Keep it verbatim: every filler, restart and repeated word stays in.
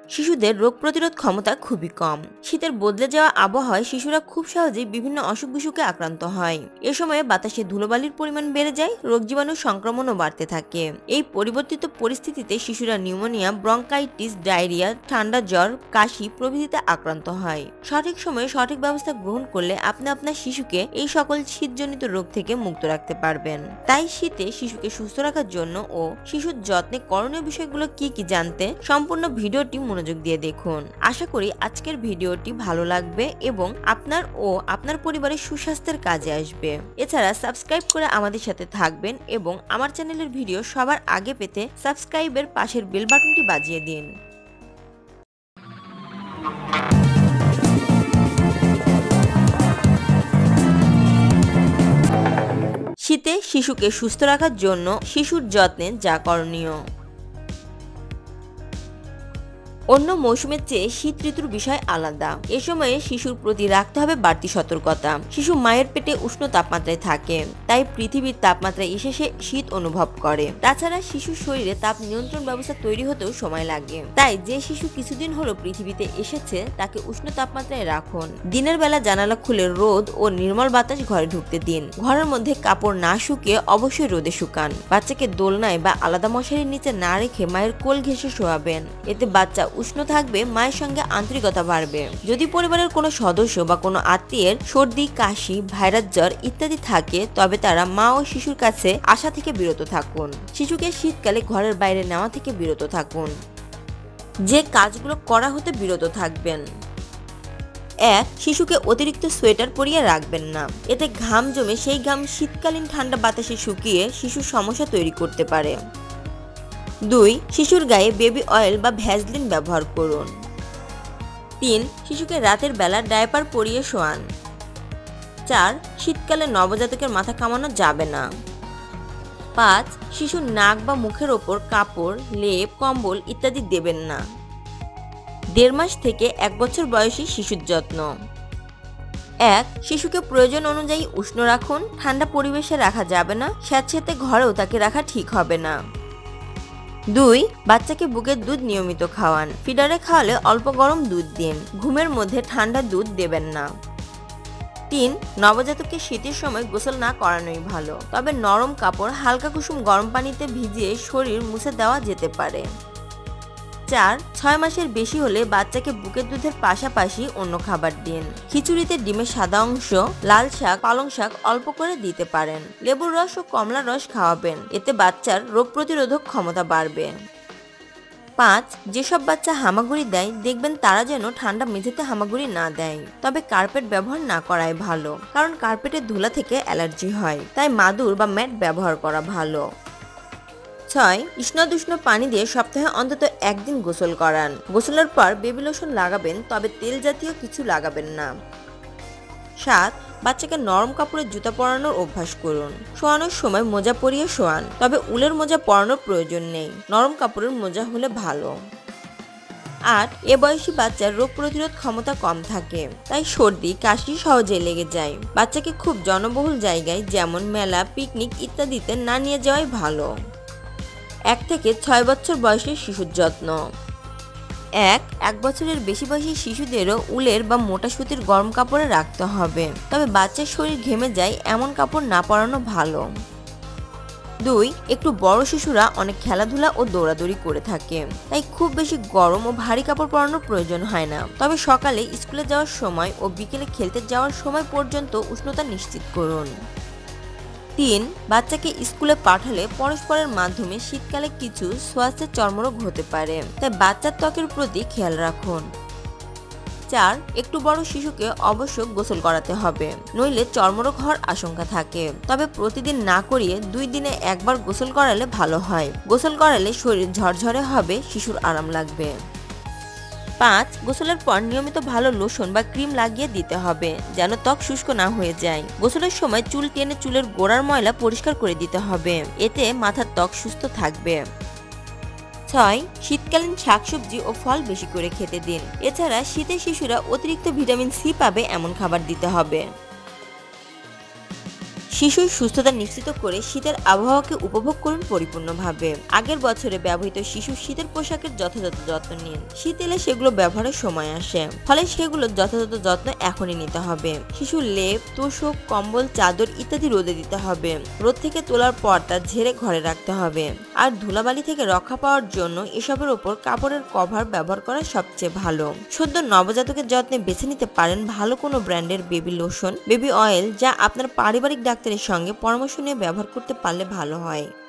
শিশুদের রোগ প্রতিরোধ ক্ষমতা খুবই কম। শীতের বদলে যাওয়া আবহাওয়ায় শিশুরা খুব সহজেই বিভিন্ন অসুখ বিসুখে আক্রান্ত হয়। এ সময়ে বাতাসে ধুলোবালির পরিমাণ বেড়ে যায়, রোগ জীবাণু সংক্রমণও বাড়তে থাকে। এই পরিবর্তিত পরিস্থিতিতে শিশুরা নিউমোনিয়া, ব্রঙ্কাইটিস, ডায়রিয়া, ঠান্ডা জ্বর, কাশি প্রভৃতিতে আক্রান্ত হয়। সঠিক সময়ে সঠিক ব্যবস্থা গ্রহণ করলে আপনি আপনার শিশুকে এই সকল শীতজনিত রোগ থেকে মুক্ত রাখতে পারবেন। তাই শীতে শিশুকে সুস্থ রাখার জন্য ও শিশুর যত্নে করণীয় বিষয়গুলো কি কি জানতে সম্পূর্ণ ভিডিওটি মনোযোগ দিয়ে দেখুন। আশা করি আজকের ভিডিওটি ভালো লাগবে এবং আপনার ও আপনার পরিবারের সুস্বাস্থ্যের কাজে আসবে। এছাড়া সাবস্ক্রাইব করে আমাদের সাথে থাকবেন এবং আমার চ্যানেলের ভিডিও সবার আগে পেতে সাবস্ক্রাইবের পাশের বেল বাটনটি বাজিয়ে দিন। শীতে শিশুকে সুস্থ রাখার জন্য শিশুর যত্নে যা করণীয়। অন্য মৌসুমের চেয়ে শীত ঋতুর বিষয় আলাদা। এ সময়ে শিশুর প্রতি রাখতে হবে বাড়তি সতর্কতা। শিশু মায়ের পেটে উষ্ণ তাপমাত্রায় থাকে, তাই পৃথিবীর তাপমাত্রায় এসে সে শীত অনুভব করে। তাছাড়া শিশুর শরীরে তাপ নিয়ন্ত্রণ ব্যবস্থা তৈরি হতেও সময় লাগে। তাই যে শিশু কিছুদিন হলো পৃথিবীতে এসেছে তাকে উষ্ণ তাপমাত্রায় রাখুন। দিনের বেলা জানালা খুলে রোদ ও নির্মল বাতাস ঘরে ঢুকতে দিন। ঘরের মধ্যে কাপড় না শুকিয়ে অবশ্যই রোদে শুকান। বাচ্চাকে দোলনায় বা আলাদা মশারির নিচে না রেখে মায়ের কোল ঘেঁষে শোয়াবেন। এতে বাচ্চা উষ্ণ থাকবে, মায়ের সঙ্গে আন্তরিকতা বাড়বে। যদি পরিবারের কোনো সদস্য বা কোনো আত্মীয়ের সর্দি, কাশি, ভাইরাস জ্বর ইত্যাদি থাকে তবে তারা মা ও শিশুর কাছে আসা থেকে বিরত থাকুন। শিশুকে শীতকালে ঘরের বাইরে নেওয়া থেকে বিরত থাকুন। যে কাজগুলো করা হতে বিরত থাকবেন: এক, শিশুকে অতিরিক্ত সোয়েটার পরিয়ে রাখবেন না। এতে ঘাম জমে সেই ঘাম শীতকালীন ঠান্ডা বাতাসে শুকিয়ে শিশুর সমস্যা তৈরি করতে পারে। দুই, শিশুর গায়ে বেবি অয়েল বা ভ্যাসলিন ব্যবহার করুন। তিন, শিশুকে রাতের বেলা ডায়পার পরিয়ে শোয়ান। চার, শীতকালে নবজাতকের মাথা কামানো যাবে না। পাঁচ, শিশুর নাক বা মুখের ওপর কাপড়, লেপ, কম্বল ইত্যাদি দেবেন না। দেড় মাস থেকে এক বছর বয়সী শিশুর যত্ন: এক, শিশুকে প্রয়োজন অনুযায়ী উষ্ণ রাখুন। ঠান্ডা পরিবেশে রাখা যাবে না, স্যাঁতসেঁতে ঘরেও তাকে রাখা ঠিক হবে না। দুই, বাচ্চাকে বুকের দুধ নিয়মিত খাওয়ান। ফিডারে খাওয়ালে অল্প গরম দুধ দিন। ঘুমের মধ্যে ঠান্ডা দুধ দেবেন না। তিন, নবজাতককে শীতের সময় গোসল না করানোই ভালো, তবে নরম কাপড় হালকা কুসুম গরম পানিতে ভিজিয়ে শরীর মুছে দেওয়া যেতে পারে। চার, ছয় মাসের বেশি হলে বাচ্চাকে বুকের দুধের পাশাপাশি অন্য খাবার দিন। খিচুড়িতে ডিমের সাদা অংশ, লাল শাক, পালং শাক অল্প করে দিতে পারেন। লেবুর রস ও কমলার রস খাওয়াবেন, এতে বাচ্চার রোগ প্রতিরোধক ক্ষমতা বাড়বে। পাঁচ, যেসব বাচ্চা হামাগুড়ি দেয় দেখবেন তারা যেন ঠান্ডা মেঝেতে হামাগুড়ি না দেয়, তবে কার্পেট ব্যবহার না করাই ভালো, কারণ কার্পেটের ধুলা থেকে অ্যালার্জি হয়। তাই মাদুর বা ম্যাট ব্যবহার করা ভালো। ছয়, উষ্ণ পানি দিয়ে সপ্তাহে অন্তত একদিন গোসল করান। গোসলের পর বেবি লোশন লাগাবেন, তবে তেল জাতীয় কিছু লাগাবেন না। সাত, বাচ্চাকে নরম কাপড়ের জুতা পরানোর অভ্যাস করুন। শোয়ানোর সময় মোজা পরিয়ে শোয়ান, তবে উলের মোজা পরানোর প্রয়োজন নেই, নরম কাপড়ের মোজা হলে ভালো। আট, এ বয়সী বাচ্চার রোগ প্রতিরোধ ক্ষমতা কম থাকে, তাই সর্দি, কাশি সহজে লেগে যায়। বাচ্চাকে খুব জনবহুল জায়গায় যেমন মেলা, পিকনিক ইত্যাদিতে না নিয়ে যাওয়াই ভালো। এক থেকে ছয় বছর বয়সের শিশুর যত্ন: এক, এক বছরের বেশি বয়সী শিশুদেরও উলের বা মোটা সুতির গরম কাপড়ে রাখতে হবে, তবে বাচ্চার শরীর ঘেমে যায় এমন কাপড় না পরানো ভালো। দুই, একটু বড় শিশুরা অনেক খেলাধুলা ও দৌড়াদৌড়ি করে থাকে, তাই খুব বেশি গরম ও ভারী কাপড় পরানোর প্রয়োজন হয় না, তবে সকালে স্কুলে যাওয়ার সময় ও বিকেলে খেলতে যাওয়ার সময় পর্যন্ত উষ্ণতা নিশ্চিত করুন। তিন, বাচ্চাকে স্কুলে পাঠালে পরস্পরের মাধ্যমে শীতকালে কিছু ছোঁয়াচে চর্মরোগ হতে পারে, তাই বাচ্চার ত্বকের প্রতি খেয়াল রাখুন। চার, একটু বড় শিশুকে অবশ্য গোসল করাতে হবে, নইলে চর্মরোগ হওয়ার আশঙ্কা থাকে, তবে প্রতিদিন না করিয়ে দুই দিনে একবার গোসল করালে ভালো হয়। গোসল করালে শরীর ঝরঝরে হবে, শিশুর আরাম লাগবে। পাঁচ, গোসলের পর নিয়মিত ভালো লোশন বা ক্রিম লাগিয়ে দিতে হবে, যেন ত্বক শুষ্ক না হয়ে যায়। গোসলের সময় চুল টেনে চুলের গোড়ার ময়লা পরিষ্কার করে দিতে হবে, এতে মাথার ত্বক সুস্থ থাকবে। ছয়, শীতকালীন শাকসবজি ও ফল বেশি করে খেতে দিন। এছাড়া শীতে শিশুরা অতিরিক্ত ভিটামিন সি পাবে এমন খাবার দিতে হবে। শিশুর সুস্থতা নিশ্চিত করে শীতের আবহাওয়াকে উপভোগ করুন পরিপূর্ণভাবে। আগের বছরে ব্যবহৃত শিশুর শীতের পোশাকের যথাযথ যত্ন নিন। শীত এলে সেগুলো ব্যবহারের সময় আসে, ফলে সেগুলো যথাযথ যত্ন এখনই নিতে হবে। শিশুর লেপ, তোশক, কম্বল, চাদর ইত্যাদি রোদে দিতে হবে। রোদ থেকে তোলার পর তা ঝেড়ে ঘরে রাখতে হবে। আর ধুলাবালি থেকে রক্ষা পাওয়ার জন্য এসবের ওপর কাপড়ের কভার ব্যবহার করা সবচেয়ে ভালো। সদ্য নবজাতকের যত্নে বেছে নিতে পারেন ভালো কোনো ব্র্যান্ডের বেবি লোশন, বেবি অয়েল, যা আপনার পারিবারিক ডাক্তারের সঙ্গে পরামর্শ নিয়ে ব্যবহার করতে পারলে ভালো হয়।